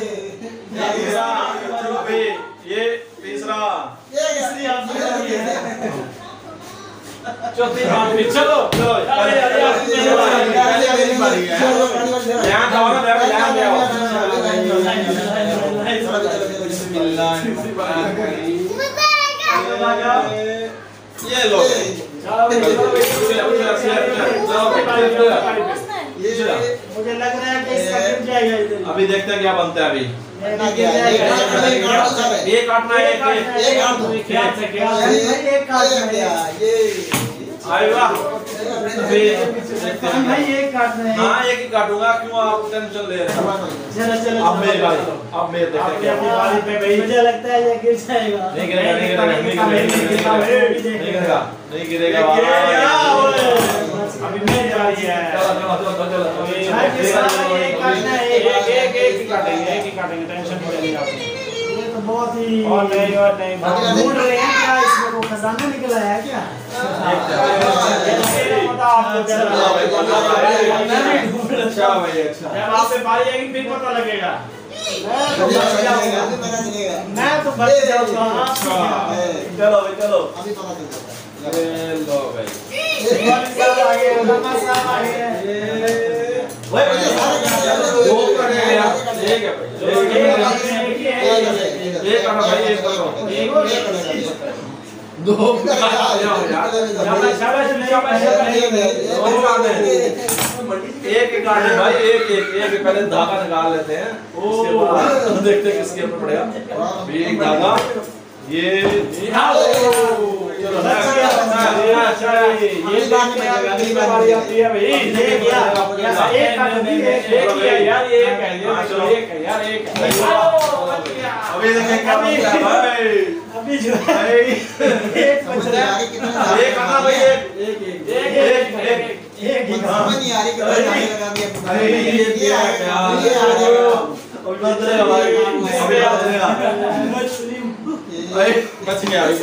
अभी ये तीसरा चौथी बात भी चलो चलो यहाँ जाओ ना यहाँ जाओ ये लो मुझे लग रहा है कि इसका गिर जाएगा इधर। अभी देखते हैं क्या बनता है अभी एक काटना है एक भाई एक काटना है। हाँ एक ही काटूंगा क्यों आप टेंशन ले रहे हैं। चलो चलो अब मेरी बारी अब मैं देखते हैं मुझे लगता है ये गिर जाएगा। नहीं गिरेगा नहीं गिरेगा नहीं गिरेगा अभी मेरी बारी है। चलो एक ही काटेंगे टेंशन मत लीजिए आप। ये तो बहुत ही और नहीं ढूंढ रहे हैं क्या इसमें वो खजाना निकला है क्या? अच्छा भाई अच्छा जब आप पे बारी आएगी फिर पता लगेगा। मैं तो बच जाऊंगा। चलो भाई चलो अभी पता चल जाता है। लो भाई दो करेंगे यार एक है भाई एक करो दो एक काटे भाई एक पहले धागा निकाल लेते हैं उसके बाद देखते हैं किसके ऊपर पड़ेगा एक धागा ये ये बात में अगली बारी आती है भाई। एक यार एक है यार एक अभी देखेंगे अभी जो है एक बच रहा है कितना एक करना भाई एक समझ नहीं आ रही कि लगा दिया। अरे ये आ गया बच गया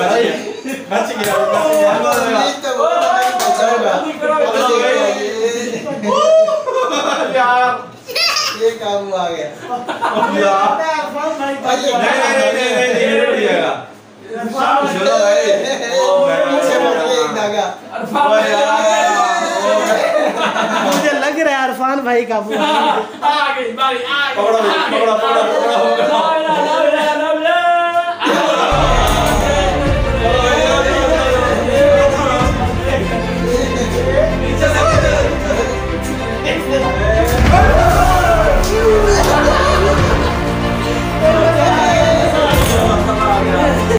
यार ये काम आ गया। मुझे लग रहा है इरफान भाई का आ गई बारी आ गई।